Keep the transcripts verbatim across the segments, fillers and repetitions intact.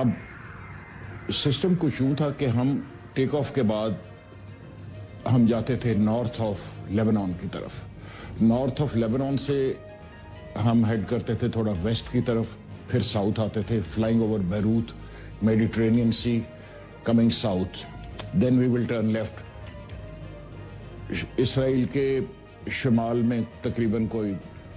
اب سسٹم کچھ یوں تھا کہ ہم ٹیک آف کے بعد ہم جاتے تھے نارتھ آف لیبنان کی طرف. نارتھ آف لیبنان سے ہم ہیڈ کرتے تھے تھوڑا ویسٹ کی طرف, پھر ساؤتھ آتے تھے, flying over Beirut, Mediterranean sea, coming south, then we will turn left. Israel کے شمال میں تقریباً کوئی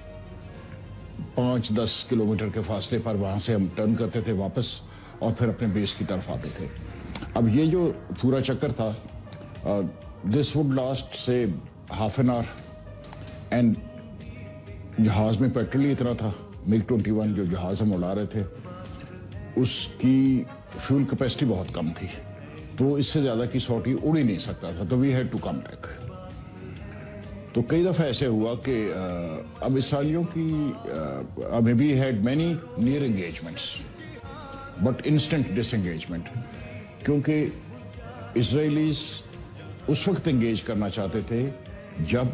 پانچ دس کلومیٹر کے فاصلے پر وہاں سے ہم ٹرن کرتے تھے واپس اور پھر اپنے بیس کی طرف آتے تھے. اب یہ جو پورا چکر تھا, دس وڈ لاسٹ سے ہاف این آور, اینڈ جہاز میں پیٹرول ہی اتنا تھا. مگ ٹوینٹی ون جو جہاز ہم اڑا رہے تھے اس کی فیول کیپیسٹی بہت کم تھی, تو اس سے زیادہ کی سوٹی اڑ ہی نہیں سکتا تھا, تو we had to come back. تو کئی دفعہ ایسے ہوا کہ اب اسرائیلیوں کی we had many near engagements but instant disengagement, کیونکہ اسرائیلیز اس وقت انگیج کرنا چاہتے تھے جب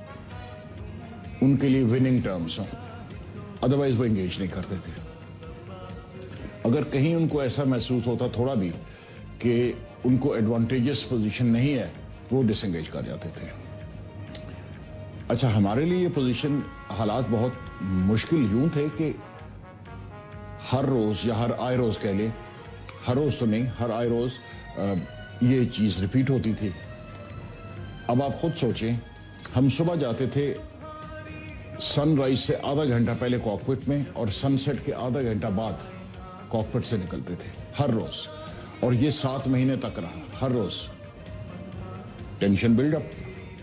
ان کے لیے وننگ ٹرمز ہوں, ادروائز وہ انگیج نہیں کرتے تھے. اگر کہیں ان کو ایسا محسوس ہوتا تھوڑا بھی کہ ان کو ایڈوانٹیجس پوزیشن نہیں ہے, وہ ڈس انگیج کر جاتے تھے. اچھا, ہمارے لیے یہ پوزیشن حالات بہت مشکل یوں تھے کہ ہر روز یا ہر آئے روز کہہ لیں, ہر روز تو نہیں, ہر آئے روز یہ چیز ریپیٹ ہوتی تھی. اب آپ خود سوچیں, ہم صبح جاتے تھے سن رائز سے آدھا گھنٹہ پہلے کاکپٹ میں, اور سن سیٹ کے آدھا گھنٹہ بعد کاکپٹ سے نکلتے تھے ہر روز, اور یہ سات مہینے تک رہا. ہر روز ٹینشن بلڈ اپ,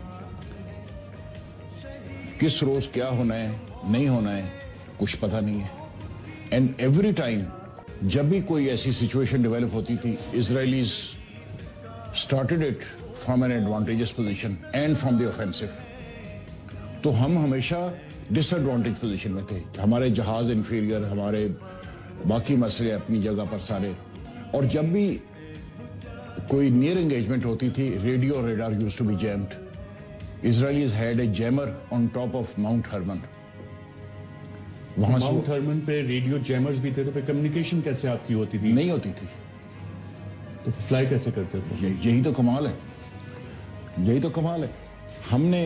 کس روز کیا ہونا ہے نہیں ہونا ہے کچھ پتہ نہیں ہے. اینڈ ایوری ٹائم جب بھی کوئی ایسی سچویشن ڈیولپ ہوتی تھی, Israelis started it from an advantageous position and from the offensive. تو ہم ہمیشہ ڈس ایڈوانٹیج پوزیشن میں تھے. ہمارے جہاز انفیریئر, ہمارے باقی مسئلے اپنی جگہ پر سارے. اور جب بھی کوئی نیئر انگیجمنٹ ہوتی تھی, radio radar used to be jammed. Israelis had a jammer on top of Mount Hermon. وہاں ماؤنٹ ہرمن پہ ریڈیو جیمرز بھی تھے, تو پہ کمیونیکیشن کیسے آپ کی ہوتی تھی؟ نہیں ہوتی تھی. تو فلائی کیسے کرتے تھے؟ یہی تو کمال ہے, یہی تو کمال ہے. ہم نے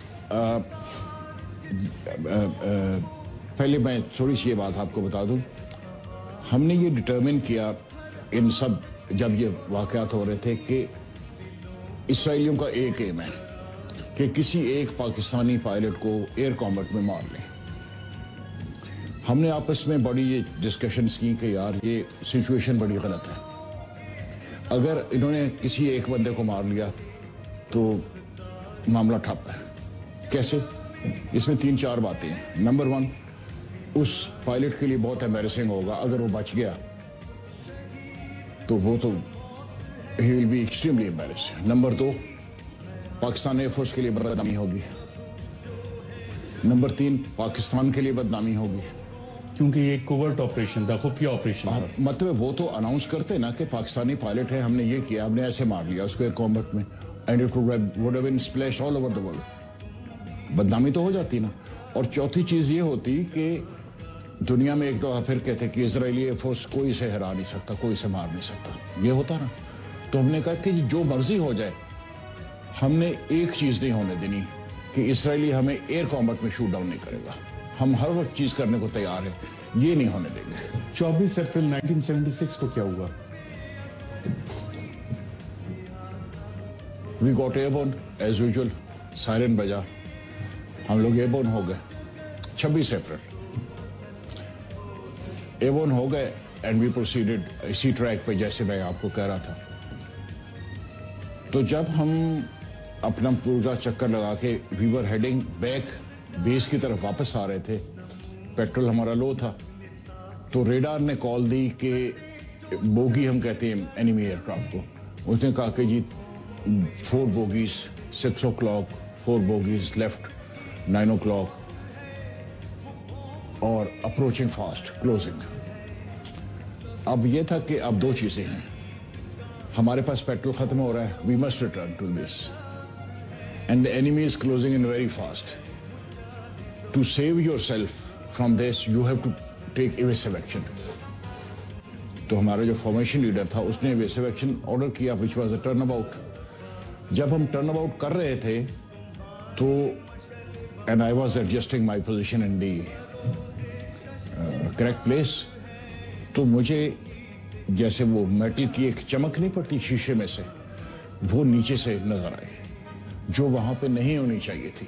پہلے میں تھوڑی سی یہ بات آپ کو بتا دوں, ہم نے یہ ڈٹرمن کیا ان سب جب یہ واقعات ہو رہے تھے کہ اسرائیلیوں کا ایک ایم ہے کہ کسی ایک پاکستانی پائلٹ کو ایئر کامبٹ میں مار لیں. ہم نے آپس میں بڑی یہ ڈسکشنز کی کہ یار یہ سچویشن بڑی غلط ہے. اگر انہوں نے کسی ایک بندے کو مار لیا تو معاملہ ٹھپ ہے. کیسے؟ اس میں تین چار باتیں ہیں. نمبر ون, اس پائلٹ کے لیے بہت ایمبیرسنگ ہوگا اگر وہ بچ گیا, تو وہ تو he will be extremely embarrassed. Number دو, پاکستان ایئر فورس کے لیے بدنامی ہوگی. نمبر تین, پاکستان کے لیے بدنامی ہوگی, کیونکہ یہ کوورٹ آپریشن تھا, خفیہ آپریشن تھا. مطلب وہ تو اناؤنس کرتے نا کہ پاکستانی پائلٹ ہے, ہم نے یہ کیا, ہم نے ایسے مار لیا اس کو ایئر کامبٹ میں, and it would have been splashed all over the world. بدنامی تو ہو جاتی نا. اور چوتھی چیز یہ ہوتی کہ دنیا میں ایک دفعہ پھر کہتے کہ اسرائیلی ایئر فورس کوئی سے ہرا نہیں سکتا, کوئی سے مار نہیں سکتا. یہ ہوتا نا. تو ہم نے کہا کہ جو مرضی ہو جائے, ہم نے ایک چیز نہیں ہونے دینی کہ اسرائیلی ہمیں ایئر کامبٹ میں شوٹ ڈاؤن نہیں کرے گا. ہم ہر وقت چیز کرنے کو تیار ہیں, یہ نہیں ہونے دیں گے. چوبیس اپریل نائنٹین سیونٹی سکس کو کیا ہوا؟ We got airborne as usual, siren بجا, ہم لوگ ایئر بورن ہو گئے. چھبیس اپریل ایئر بورن ہو گئے, اینڈ وی پروسیڈڈ اسی ٹریک پہ جیسے میں آپ کو کہہ رہا تھا. تو جب ہم اپنا پورا چکر لگا کے وی ور ہیڈنگ بیک بیس کی طرف واپس آ رہے تھے, پیٹرول ہمارا لو تھا, تو ریڈار نے کال دی کہ بوگی, ہم کہتے ہیں اینیمی ایئر کرافٹ کو, اس نے کہا کہ جی four bogies six o'clock, four bogies left nine o'clock, اور اپروچنگ فاسٹ, کلوزنگ. اب یہ تھا کہ اب دو چیزیں ہیں, ہمارے پاس پیٹرول ختم ہو رہا ہے, we must return to this, and the enemy is closing in very fast. To save yourself from this, you have to take evasive action. تو ہمارا جو فارمیشن لیڈر تھا اس نے ایویسو ایکشن آرڈر کیا which was a turn about. جب ہم turn about کر رہے تھے تو and I was adjusting my position in the correct place, تو مجھے جیسے وہ میٹل کی ایک چمک نہیں پڑتی شیشے میں سے, وہ نیچے سے نظر آئی جو وہاں پہ نہیں ہونی چاہیے تھی.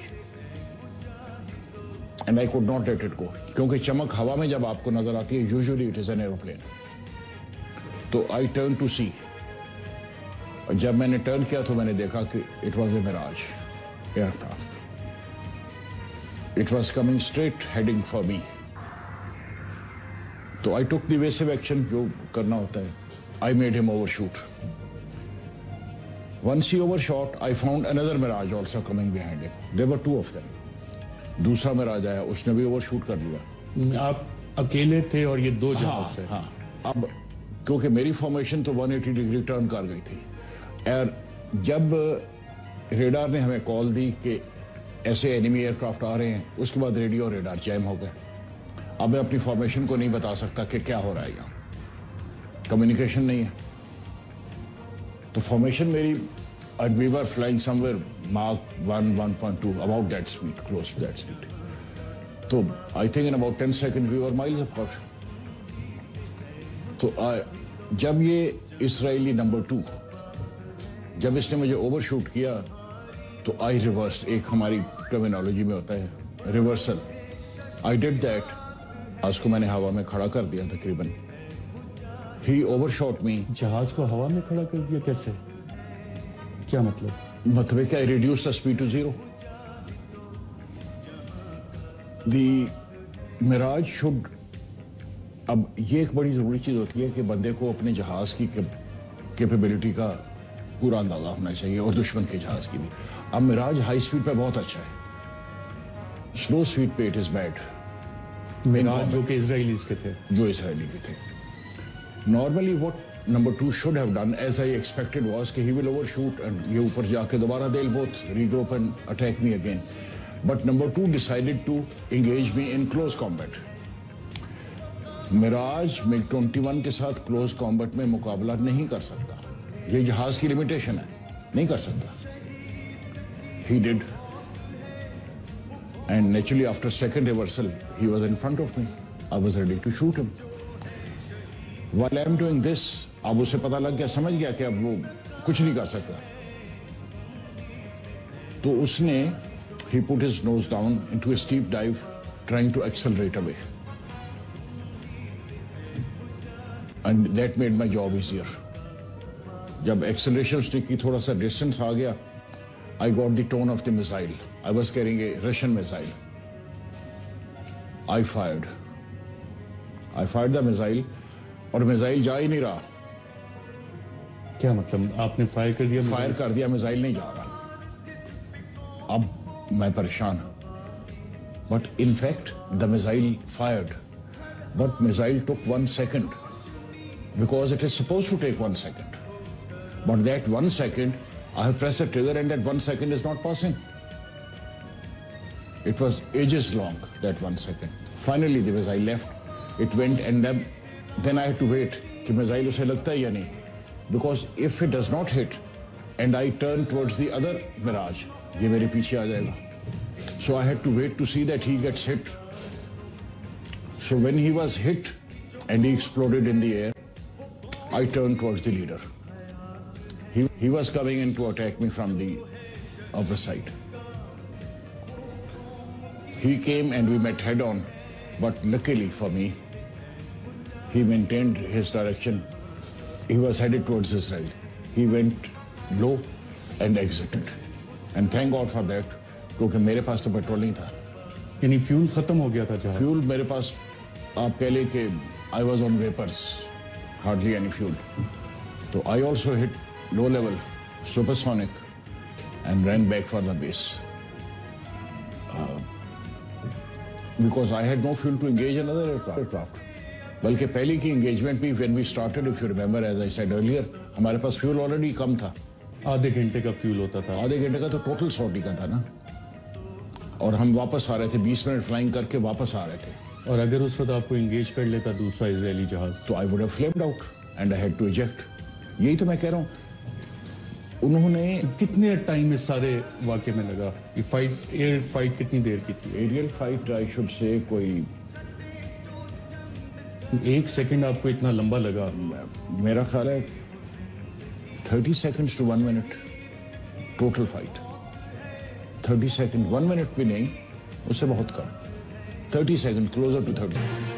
And I could not let it go, کیونکہ چمک ہوا میں جب آپ کو نظر آتی ہے usually it is an aeroplane. تو آئی ٹرن ٹو سی, جب میں نے ٹرن کیا تو میں نے دیکھا کہ it was a Mirage aircraft. It was coming straight heading for me. تو آئی ٹک دی ایویسو ایکشن جو کرنا ہوتا ہے. I made him overshoot. Once he overshot, I found another Mirage also coming behind him. There were two of them. دوسرا میراج آیا, اس نے بھی اوور شوٹ کر لیا. آپ اکیلے تھے اور یہ دو جہاز سے؟ ہاں. اب کیونکہ میری فارمیشن تو ون ایٹی ڈگری ٹرن کر گئی تھی, اور جب ریڈار نے ہمیں کال دی کہ ایسے اینیمی ایئر کرافٹ آ رہے ہیں, اس کے بعد ریڈیو اور ریڈار جیم ہو گئے. اب میں اپنی فارمیشن کو نہیں بتا سکتا کہ کیا ہو رہا ہے یہاں, کمیونیکیشن نہیں ہے. تو فارمیشن میری and we were flying somewhere Mach one, one point two, about that speed, close to that speed. So I think in about ten seconds we were miles apart. تو جب یہ اسرائیلی نمبر ٹو جب اس نے مجھے over shoot کیا تو آئی reverse, ایک ہماری ٹرمینالوجی میں ہوتا ہے ریورسل. آئی ڈیڈ دیٹ, اس کو میں نے ہوا میں کھڑا کر دیا تقریباً. He overshot me. جہاز کو ہوا میں کھڑا کر دیا کیسے؟ کیا مطلب؟ مطلب ہے کہ I reduce the speed to zero. The Mirage should, اب یہ ایک بڑی ضروری چیز ہوتی ہے کہ بندے کو اپنے جہاز کی کیپیبلٹی کا پورا اندازہ ہونا چاہیے, اور دشمن کے جہاز کی بھی. اب میراج ہائی اسپیڈ پہ بہت اچھا ہے, سلو اسپیڈ پہ اٹ از بیڈ. میراج جو کہ اسرائیلیز کے تھے, جو اسرائیلی کے تھے. Normally what number two should have done, as I expected, was کہ he will overshoot and یہ اوپر جا کے دوبارہ they'll both regroup and attack me again. But number two decided to engage me in close combat. Mirage MiG twenty one کے ساتھ close کامبٹ میں مقابلہ نہیں کر سکتا, یہ جہاز کی لمیٹیشن ہے, نہیں کر سکتا. He did. And naturally after second reversal he was in front of me. I was ready to shoot him. While I am doing this, اب اسے پتا لگ گیا, سمجھ گیا کہ اب وہ کچھ نہیں کر سکتا. تو اس نے he put his nose down into a steep dive, trying to accelerate away. And that made my job easier. جب ایکسلریشن اس نے کی, تھوڑا سا ڈسٹینس آ گیا, I got the tone of the missile. I was carrying a Russian missile. I fired. I fired the missile, اور missile جا ہی نہیں رہا. کیا مطلب؟ آپ نے فائر کر دیا؟ فائر کر دیا, میزائل نہیں جا رہا. اب میں پریشان ہوں. But in fact the missile fired, but missile took one second because it is suppose to take one second. But that one second I have pressed the trigger and that one second is not passing. It was ages long, that one second. Finally the missile left, it went, and then, then I had to wait کہ missile اسے لگتا ہے یا نہیں. Because if it does not hit and I turn towards the other Mirage, یہ میرے پیچھے آ جائے گا. So I had to wait to see that he gets hit. So when he was hit and he exploded in the air, I turned towards the leader. He, he was coming in to attack me from the upper side. He came and we met head on, but luckily for me, he maintained his direction. He was headed towards Israel. He went low and exited. And thank God for that, کیونکہ میرے پاس تو petrol نہیں تھا. یعنی fuel ختم ہو گیا تھا جہاز؟ فیول میرے پاس, آپ کہہ لیں کہ I was on vapors, hardly any fuel. So I also hit low level supersonic and ran back for the base uh, because I had no fuel to engage another aircraft. بلکہ پہلی کی engagement بھی when we started, if you remember, as I said earlier, ہمارے پاس fuel already کم تھا. آدھے گھنٹے کا fuel ہوتا تھا. آدھے گھنٹے کا تو ٹوٹل سوٹی کا تھا نا, اور ہم واپس آ رہے تھے, بیس منٹ فلائنگ کر کے واپس آ رہے تھے. اور اگر اس وقت آپ کو انگیج کر لیتا دوسرا اسرائیلی جہاز تو I would have flamed out and I had to eject. یہی تو میں کہہ رہا ہوں. انہوں نے کتنے ٹائم اس سارے واقعے میں لگا؟ یہ فائٹ ایئر فائٹ کتنی دیر کی تھی؟ Aerial fight I should say کوئی ایک سیکنڈ آپ کو اتنا لمبا لگا؟ میرا خیال ہے thirty seconds to one minute total fight. Thirty second one minute بھی نہیں, اس سے بہت کم. Thirty second closer to thirty.